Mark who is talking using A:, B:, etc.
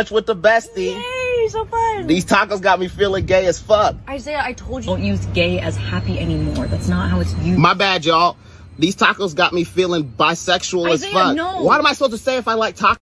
A: brunch with the bestie.
B: Yay, so fun.
A: These tacos got me feeling gay as fuck.
B: Isaiah, I told you don't use gay as happy anymore. That's not how it's used.
A: My bad, y'all. These tacos got me feeling bisexual as fuck.
B: No.
A: What am I supposed to say if I like tacos?